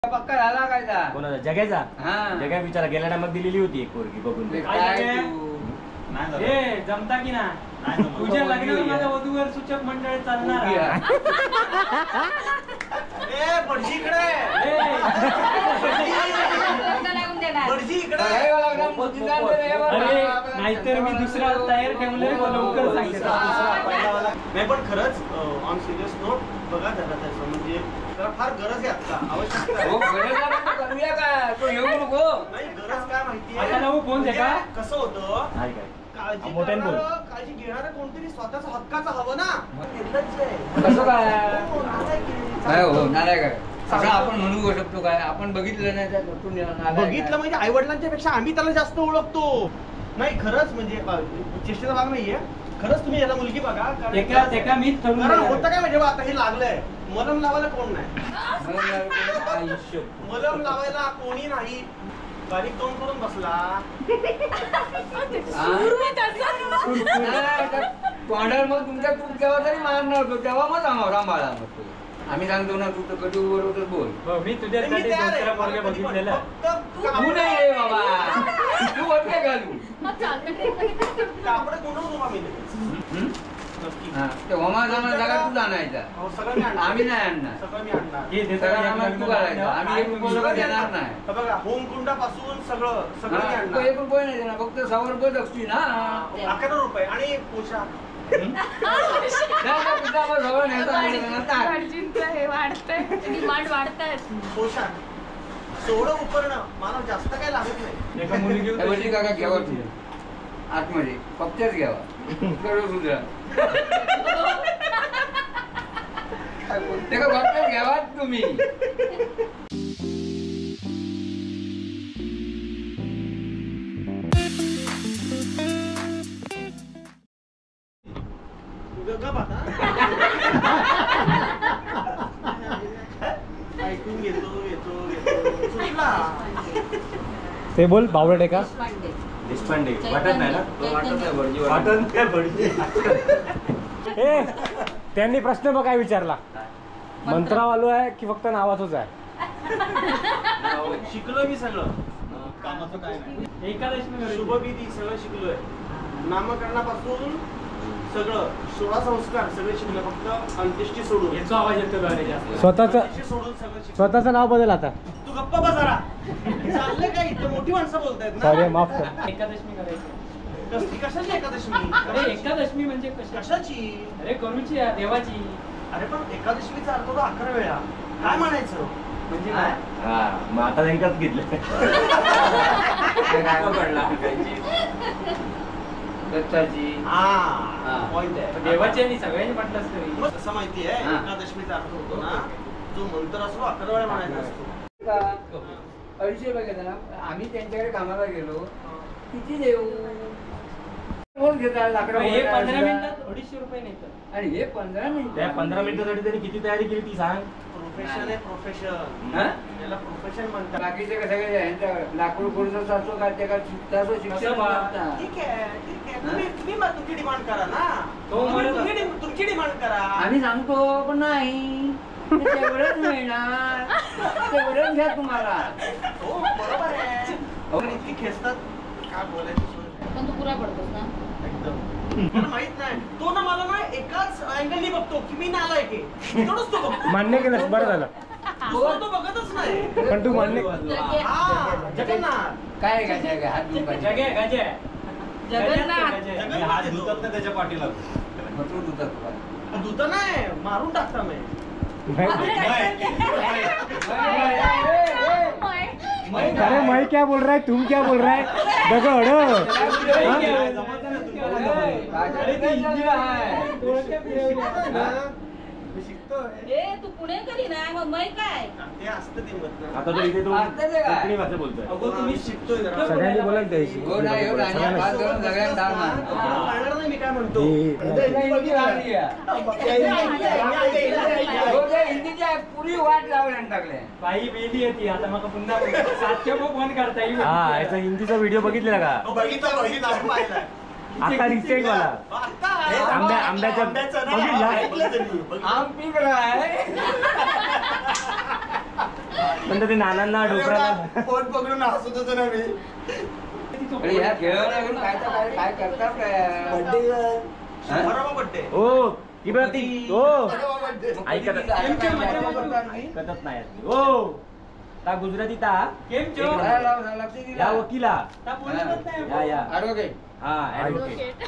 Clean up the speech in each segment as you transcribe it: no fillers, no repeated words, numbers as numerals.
पक्का झाला काय का कोणाचा जग्याचा जग्या विचारा गेल्या टायमात दिलेली होती एक पोरगी बघून जमता की ना तुझ्या लग्नाला माझ्या वधूवर सूचक मंडळ चालणार नाहीतर मी दुसरा तयार ठेवलंय लवकर सांगते. नाही पण खरंच ऑन सिरियस नोट बघा त्याला त्याचं म्हणजे त्याला फार गरज आहे आता आवश्यकता करूया का तो येऊ नको नाही गरज काय माहितीये फोन दे का कसं होतं काळजी घेणारं कोणतरी स्वतःचा हक्काचं हवं ना कसं काय हो नालाय काय असं आपण म्हणू शकतो काय आपण बघितलं नाही त्या बघितलं म्हणजे आई वडिलांच्या पेक्षा आम्ही त्याला जास्त ओळखतो. नाही खरंच म्हणजे चेष्टेचा भाग नाहीये खरंच तुम्ही याला मुलगी बघा होतं काय म्हणजे आता हे लागलंय मलम लावायला कोण नाही मलम लावायला कोणी नाही बारीक तोंड करून बसला तोंडावर मग तुमच्या तू केव्हा तरी मारणार होतो तेव्हा मग सांभाळा आम्ही सांगतो ना तू तर कधी बरोबर बोल मी तुझ्यासाठी बघितलेलं तू नाही रे बाबा तू होत काय घालू कापड गुंडवतो होमा जागा तू आणायचा आम्ही नाही आणणार तू करायचं आम्ही एक रुपये देणार नाही बघा होम कुंडापासून सगळं एक रुपये नाही देणार फक्त 100 रुपये असतील ना 11 रुपये आणि पोशाख पोशाख सोडं उपरणं मला जास्त काय लागत नाही. काका घ्यावा तुझ्या आतमध्ये फक्तच घ्यावा तुझ्या फक्त घ्यावा तुम्ही ऐकून घेतो ते बोल बावळट आहे का देशपांडे वाटत नाही ना वाटत ए त्यांनी प्रश्न बघ काय विचारला मंत्रावालो आहे की फक्त नावातच आहे शिकलोय मी सगळं कामाचं काय नाही एकादशी शुभविधी सगळं शिकलोय नामकरणापासून सगळं 16 संस्कार सगळे शिकले फक्त अंत्येष्टी सोडून याचा आवाज येतो सोडून सगळं स्वतःचं नाव बदल आता तू गप्पा बसारा चाललंय काय इथं मोठी माणसं बोलतायत ना सॉरी माफ कर एकादशी करायची कशाची एकादशी अरे एकादशी म्हणजे कशाची अरे करूची देवाची अरे पण एकादशीचा अर्थ 11 वेळा काय म्हणायचं म्हणजे मग आता नेमकाच घेतलं दत्ताची पॉइंट आहे देवाची आणि सगळ्यांनी म्हटलं असतं कसं माहिती आहे एकादशीचा अर्थ होतो ना जो मंत्र असतो 11 वेळा म्हणायचा असतो 250 रुपये ना आम्ही त्यांच्याकडे कामाला गेलो किती देऊ कोण घेतात 15 मिनिटात 250 रुपये नेतात आणि हे 15 मिनिट 15 मिनिटासाठी त्यांनी किती तयारी केली ती सांग. प्रोफेशन आहे प्रोफेशन त्याला प्रोफेशन म्हणतात. बाकीचे सगळे लाकूड खुर्च असतो का त्या शिक्षण ठीक आहे तुम्ही मग तुमची डिमांड करा ना तुमची डिमांड करा आम्ही सांगतो पण नाही तेवढंच मिळणार तेवढंच घ्या तुम्हाला हो बरोबर आहे इतकी खेचतात काय बोलायचं पण तू पुरा पडतोस ना एकदम माहित नाही तो ना मला ना एकाच अँगलनी बघतो की मी नालायक आहे तेवढंच तो बघतो मान्य केलंस बरं झालं तो बघतच नाही पण तू मान्य जगन्नाथ काय काय हात घेऊन हात धुतात ना त्याच्या पाठीला धुता नाही मारून टाकता मी अरे मैं क्या बोल रहा है तुम क्या बोल रहा है तू पुणेकरी ना मग मै काय ते असतं ते मत आता तर इथे तो कोकणी भाषा बोलतोय तुम्ही शिकतोय सगळ्यांनी बोलायला द्यायची नाही मी काय म्हणतो पुरी वाट लावल्यान टाकल्या बाई बेली होती आता मग पुन्हा 700 फोन करता येईल हा याचा हिंदीचा व्हिडिओ बघितलेला का बघितलं आता रिसेंट वाला आंब्याच्या आम पीक रहा है पण ते नानांना डोकराला फोन पकडून हसत होतो ना मी. अरे ह्या खेळावर काय करतात काय बरोबर बड्डे. ओ की बरं ती ओ बड्डे. ऐकत नाही ओ ता गुजराती ता કેમ છો? या वकिला તા પોલીસ બનતા है. या ॲडव्होकेट हा ऍडव्होकेट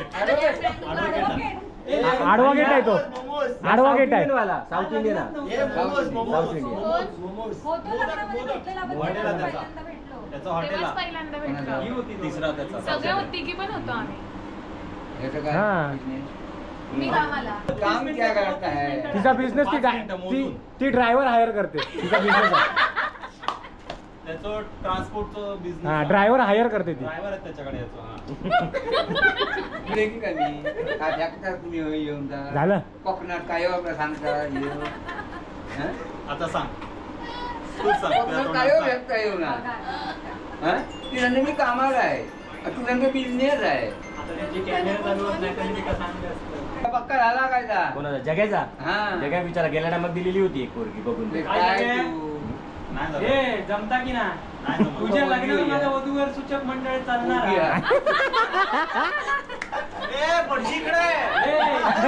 आडवा गेट आहे तो. मोमोज. आडवा गेट आहे. वाला साऊथ इंडियन हे momos, momos. South Indian. Momos. होतो लग्नामध्ये भेटलेला आपण हॉटेलला त्याचा. पहिल्यांदा भेटलो. त्याचा हॉटेलला तेव्हाच पहिल्यांदा भेटलो. ही होती तिसरा त्याचा सगळ्या तिघी पण होतो आम्ही. याचं हा. काय business? मी कामाला. काम क्या करता है तिचा बिझनेस ती ड्रायव्हर हायर करते. तिचा बिझनेस आहे. त्याचं ट्रान्सपोर्टचं बिझनेस हा ड्रायव्हर हायर करते ती. ड्रायव्हर आहे त्याच्याकडे याचं हा. देखी का मी काय दाखवता तुम्ही येऊन जा झालं? कोकणात काय आपलं सांगता हं? आता सांग तू सांग तुझ्या कोकणात तोंडात काय सांग. व्यक्त येऊ ना ती नंतर मी कामाला आहे तू नंतर बिझनेस आहे आता त्यांची कॅमेरा चालू होत नाही तरी मी का सांगलं असतं. पक्का झाला काय जा कोणाचा जग्याचा हा जग्या विचारा गेल्या टायमात दिलेली होती एक पोरगी बघून ते काय काय आहे? तू नाही झालं. ए जमता की ना नाही जमत. तुझ्या लग्नाला माझा वधूवर सूचक मंडळ चालणार उभी आहे. आहे. ए भटजी इकडे. ए,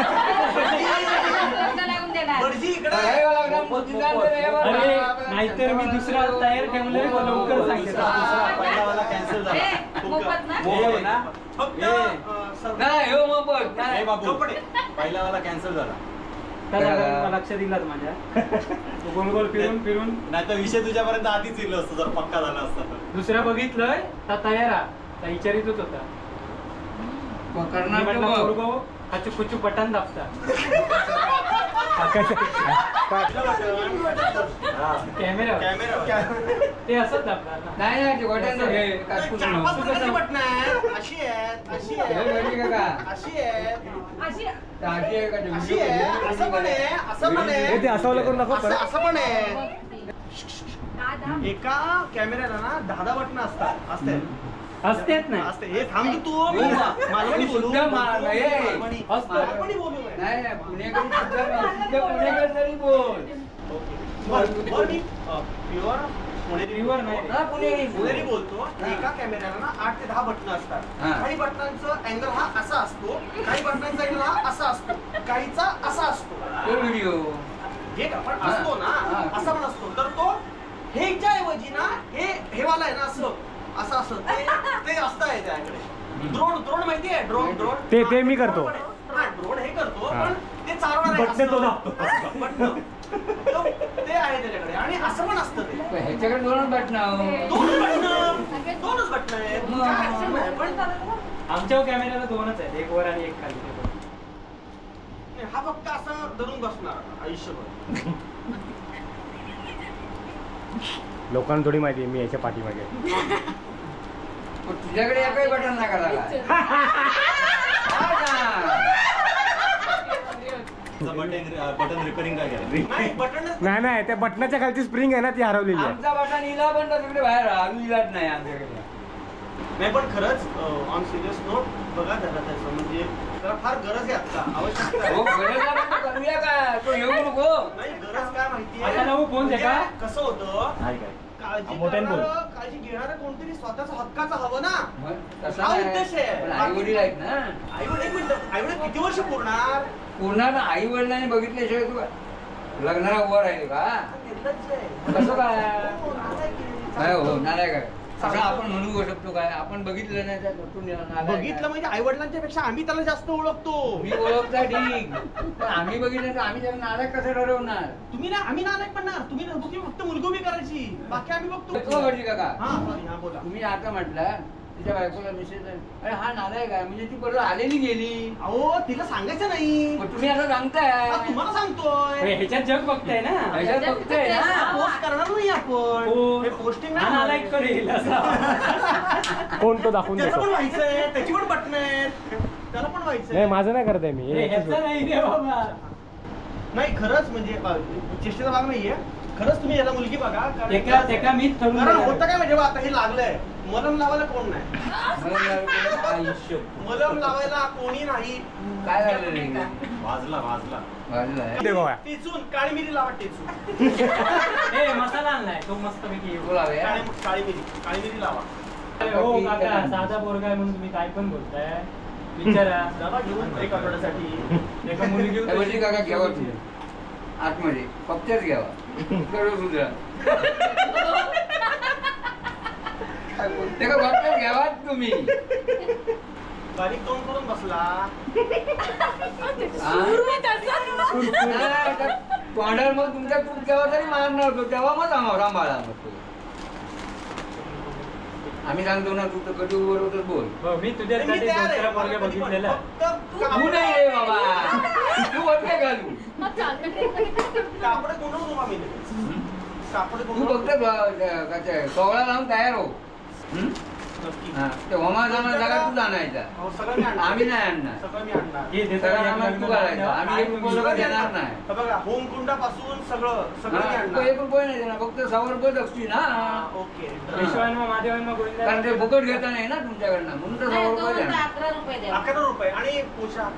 लग्न लावून देणार. भटजी इकडे. काय वाला एकदम मोतीदार आहे बरं. अरे नाहीतर मी दुसरा तयार ठेवलंय मग लवकर सांगते. दुसरा पहिलावाला कॅन्सल झाला ए, मोफत ना? मोफत ना? फक्त ए. नाही हो मोफत ए नाही बाबू कपडे. पहिलावाला कॅन्सल झाला त्याला लक्ष दिलाच माझ्या. तो गोल गोल फिरून फिरून नाही तर विषय तुझ्यापर्यंत आधीच येलो असतो जर पक्का झाला असता तर दुसऱ्या बघितलंय तर तयार आहे. त्या विचारितच होता. मग मी करणार म्हटलं तो बघ. पोरगो हाचू कुचू बटन दाबता. Camera camera. ते असंच दाबतात ना. नाही नाही ते गोट्यांचं घे कापून चार नको. पाच प्रकारची बटणं आहेत. अशी आहेत, अशी हे बघी आहेत, काका. अशी आहेत, अशी टाकी आहे का ते अशी video आहे, बघी? असं पण आहे, असं पण आहे. हे ते असं करून नको असं असं पण आहे. दादा. एका कॅमेऱ्याला ना 10 बटणं असतात. असते असतेच नाही. असते. हे थांब तू मालवणी बोलू. शुद्ध मालवणी. मालवणी. असतं. मालवणी बोलू मी. नाही नाही पुणेकरी शुद्ध पुणेकर तरी बोल बरं मी प्युअर पुणेरी Pure नाही. हा पुणेरी पुणेरी बोलतो. हा. एका कॅमेऱ्याला ना 8 ते 10 बटणं असतात. हा. काही बटनांचा अँगल हा असा असतो, काही बटनांचा अँगल हा असा असतो, काहीचा असा असतो. तो व्हिडिओ हे का पण असतो ना हा. असा पण असतो. तर तो हेच्या ऐवजी ना हे वाला आहे ना असं असं ते असतं आहे त्याकडे. ड्रोन माहिती आहे ड्रोन ते मी करतो. हा ड्रोन हे करतो हा. पण ते चालवणार आहे बटणे तो असं. दाबतो. बटणं. ते आहे त्याच्याकडे आणि असं पण असतं ते. पण ह्याच्याकडे दोनच बटणं दोनच बटणं आहेत. मग. काय अडचण नाही. पण आमच्या कॅमेऱ्याला दोनच आहेत. एक वर आणि एक खाली. ते बघ. हा फक्त असं धरून बसणार आयुष्यभर. लोकांना थोडी माहिती आहे मी याच्या पाठीमागे. पण तुझ्याकडे एकही बटन नाही बटन रिपेअरिंग काय केलं नाही बटणच नाही त्या बटनाच्या खालची स्प्रिंग आहे ना ती हरवलेली आहे. आमचा बटन इला पण तिकडे बाहेर आम्ही इलाच नाही आमच्याकडे. नाही पण खरंच ऑन सिरियस नोट बघा त्याला त्याचं म्हणजे त्याला फार गरज आहे आता आवश्यकता हो आहे. गरज आहे पण करूया का तो येऊ नको. नाही गरज काय माहितीये आता लावू फोन ते का? म्हणजे कसं होतं हाय काय काळजी मोठ्याने बोल. करणारं, काळजी घेणारं कोणतरी स्वतःचा हक्काचं हवं ना. मग तसं हा नाही. उद्देश आहे. पण आई वडील आहेत ना आईवडील एक मिनिट आईवडील किती वर्ष पुरणार पूर्ण आई वडिलांनी बघितल्याशिवाय तू लग्नाला उभं राहील का निर्लज्ज आहे. कसं काय हो, नालायक आहे. काय हो नालायक आहे असं आपण म्हणू शकतो काय आपण बघितलं नाही त्या तू नालायक आहे. बघितलं म्हणजे आई वडिलांच्या पेक्षा आम्ही त्याला जास्त ओळखतो. मी ओळखता ठीक पण आम्ही बघितलं तर आम्ही त्याला नालायक कसं ठरवणार. तुम्ही ना आम्ही नालायक म्हणणार तुम्ही फक्त मुलगी उभी करायची बाकी आम्ही तो बघतो. भटजी काका हा सॉरी हा बोला. तुम्ही आता म्हटलं तिच्या बायकोला मिसेस अरे हा नालायक आहे म्हणजे ती बरोबर आलेली गेली अहो तिला सांगायचं नाही. पण तुम्ही असं सांगताय हा, तुम्हाला सांगतोय. ह्याच्यात जग बघताय ना. ह्याच्यात बघताय ना. पोस्ट करणार नाही आपण. हो. हे पोस्टिंग हा नालायक करेल असा. कोण तो दाखवून त्याचं पण देतो. व्हायचंय त्याची पण बटणं आहेत त्याला पण व्हायचंय. नाही माझं नाही करत आहे मी हे याचीच ह्याचा नाही रे बाबा. नाही खरंच म्हणजे चेष्टेचा भाग नाहीये. खरंच तुम्ही याला मुलगी बघा कारण एका मीच ठरवून कारण देणार. होतं काय म्हणजे बा, आता हे लागलंय मलम लावायला कोण नाही. आयुष्य मलम लावायला कोणी नाही. काय झालं रे वाजला बाजूला आहे. ते गोवा टेचून काळी मिरी लावा टेचून ए मसाला आणलाय तो मस्त पैकी बोलावे. काळी मिरी लावा. हो काका साधा पोरगा आहे म्हणून तुम्ही काय पण बोलताय विचारा डबा घेऊन एक आठवड्यासाठी एका मुली घेऊन त्या वर्षी काका घ्यावा तुम्ही आतमध्ये फक्तच घ्यावा करू सुद्धा ते का फक्तच घ्यावा तुम्ही. बारीक तोंड करून बसला. तोंडावर मग तुमच्या तूप केव्हा तरी मारणार होतो तेव्हा मग सांभाळा मग तू. आम्ही सांगतो ना तू तर कधी उभं होतच बोल. हो, मी तुझ्यासाठी मी तयार आहे. दुसरा पोरगा बघितलेला तू नाही रे बाबा तू वरती घालू कापड गुंडवतो आम्ही कापड तू फक्त सोहळा लावून तयार हो. हा, ते होमा जाणार जागा तूच आणायचा सगळं आम्ही नाही आणणार. सगळं मी आणणार. हे देतो सगळं या आम्हाला तू घालायचं आम्ही एक रुपये देणार नाही. हे बघा होमकुंडापासून सगळं मी हा, तू आणणार. 1 रुपये नाही देणार फक्त 100 रुपये दक्षिण ना. ओके. विश्वांना महादेवांना गोविंदा कारण ते फुकट घेता नाही ना तुमच्याकडनं म्हणून तर 100 रुपये देणार. 11 रुपये द्या. 11 रुपये आणि पोशाख.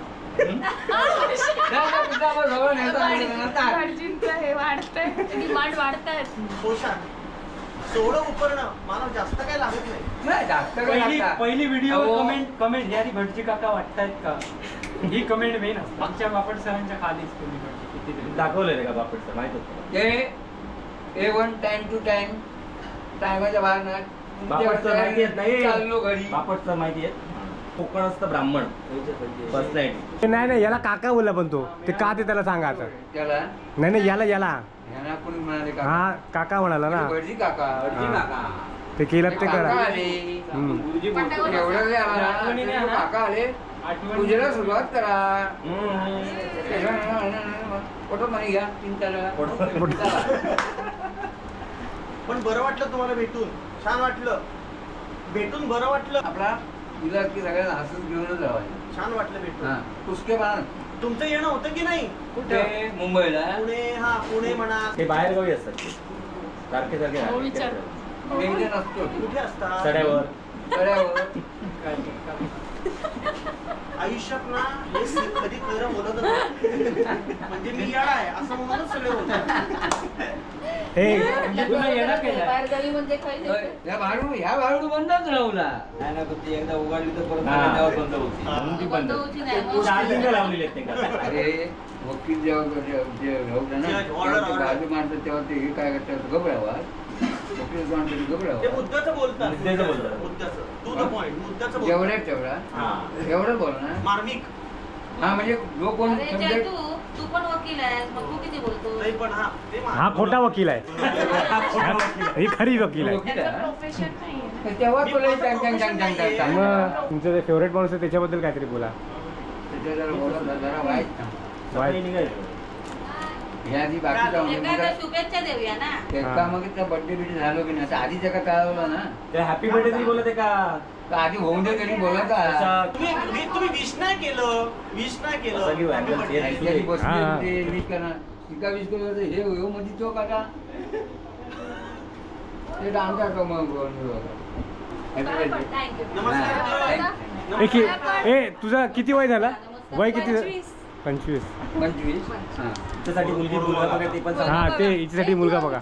सगळं नेता भाजींचं हे वाढतंय डिमांड वाढतायत. पोशाख 16 उपरणं मला जास्त काही लागत नाही. नाही जास्त काही लागतात. पहिली व्हिडिओ अहो, कमेंट यारी भटजी काका वाटतायत का ही कमेंट मेन असते आमच्या बापट सरांच्या खालीच तुम्ही भटजी किती दाखवले रे का बापडचं माहित होतं. ते A1 टाइम टू टाइम टायमाच्या बाहेर ना बापटचं माहिती येत नाही. चाललो घरी. बापटचं माहिती आहे कोकणस्थ ब्राह्मण पर्सनॅलिटी. नाही याला काका बोलला पण तो ते का ते त्याला सांगा आता. त्याला नाही याला ह्यांना कोणी म्हणाले का हा काका म्हणाला ना भटजी काका हा. ते केलं ते काका करा. आले हम्म. गुरुजी बोलतो, एवढं नाही आम्हाला. काका आले पूजेला सुरुवात करा. फोटो म्हणे घ्या 3 पण बरं वाटलं तुम्हाला भेटून. छान वाटलं भेटून. बरं वाटलं. आपला तुला की सगळ्यांना हसून घेऊनच राहायचं. छान वाटलं भेटून. हा पुसके पाहा. तुमचं येणं होतं की नाही कुठे मुंबईला पुणे म्हणा. ते बाहेरगावी असतात ते. सारखे हो, सारखे विचार. नेमके नसतो कुठे असतात सड्यावर कड्यावर. आयुष्यात ना हे कधी खरं बोलत नाही. म्हणजे मी येणार आहे असं म्हणूनच सगळे होतं. हे तुला येणार केलं बाहेरगावी म्हणजे काही नाही. ह्या भाडू बंदच राहूला. नाही ना पण ती एकदा उघडली तर परत त्यावर बंद होती म्हणून ती बंद बंद होती नाही. चार्जिंग लावलेली आहेत ते का. अरे वकील जेव्हा राहू ना Order. बाजू माणसं तेव्हा ते हे काय करतात घबरावा. वकील माणसं ते घबरावा. मुद्द्याचं बोलतात. मुद्द्याचं बोलतात. मुद्द्याचं. To the point. मुद्द्याचं बोलतात. जेवढ्यात तेवढा हा. एवढं बोल ना. मार्मिक. हा म्हणजे जो कोण अरे समजेल जय, तू पण वकील आहेस मग तू किती बोलतो. नाही पण हा ते हा खोटा वकील आहे ही खरी वकील आहे. वकील त्याचं आहे. प्रोफेशन नाहीये ना. तर तेव्हा तुला चांग करता. मग तुमचं ते फेवरेट माणूस आहे त्याच्याबद्दल काहीतरी बोला. त्याच्या जरा बोला जरा वाईट ना. सकाळी निघायचं. ह्या आधी बाकीचा एखाद्या शुभेच्छा देऊया ना. एका मग त्या बर्थडे बिडे झालो की नाही आता आधीच एका कळवलं ना ते हॅपी बर्थडे तरी बोलत आहे का. तर आधी होऊन दे तरी बोलायचा. असा तुम्ही विश नाही केलं. विश नाही केलं. असं घेऊ, Happy angle birthday. ते- त्याची बसली हा, हा. होती, वीज करणार एका वीज केलं तर हे हो मध्ये तो काका ते डान्स करतो मग Happy birthday. थँक्यू. नमस्कार. एक ए तुझा किती वय झाला. वय किती 25. 25 हा. त्यासाठी मुलगी मुलगा बघा ते पण सांगा. हा ते हिच्यासाठी मुलगा बघा.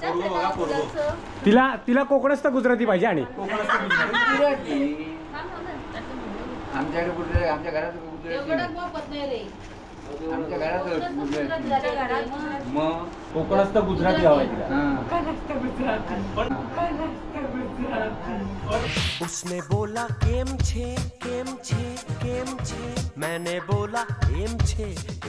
तिला कोकणस्थ गुजराती पाहिजे आणि गुजराती. आमच्याकडे कुठे आमच्या घरात गुजराती एवढं नाही. मोफत नाही रे. आमच्या घरात गुजराती. मग कोकणस्थ गुजराती हवाय तिला. हा. उसने बोला केम छे मैंने बोला एम छे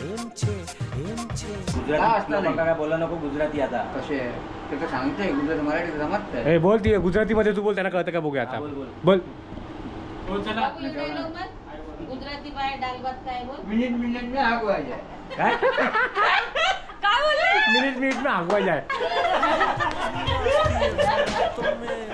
गुजराती लोकांना काय बोला नको गुजराती आता. कसे ते का सांगतंय गुजराती मराठी जमत ए बोल ती गुजरातीमध्ये तू बोल त्यांना कळतं का बघूया आता. हा, बोल, बोल. बोल हो चला बाबू इकडे येऊ मग. गुजराती बाय डाल भात काय बोल. मिनिट में आग वाजाय. काय मिनिट में आगवा जाय.